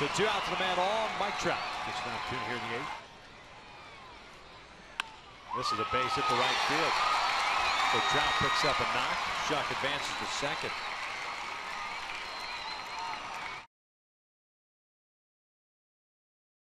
So 2 out to the man on Mike Trout. Gets an opportunity here in the 8th. This is a base hit to right field. So Trout picks up a knock. Shuck advances to second.